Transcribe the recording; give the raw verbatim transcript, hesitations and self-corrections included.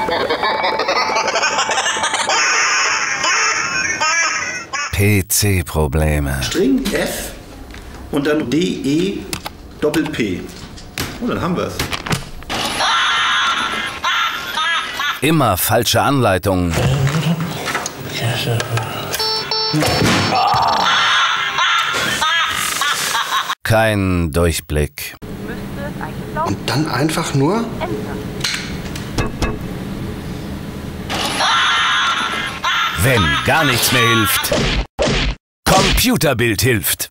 P C-Probleme. String F und dann D E Doppel P. Und dann haben wir es. Immer falsche Anleitungen. Kein Durchblick. Und dann einfach nur... Wenn gar nichts mehr hilft. Computerbild hilft.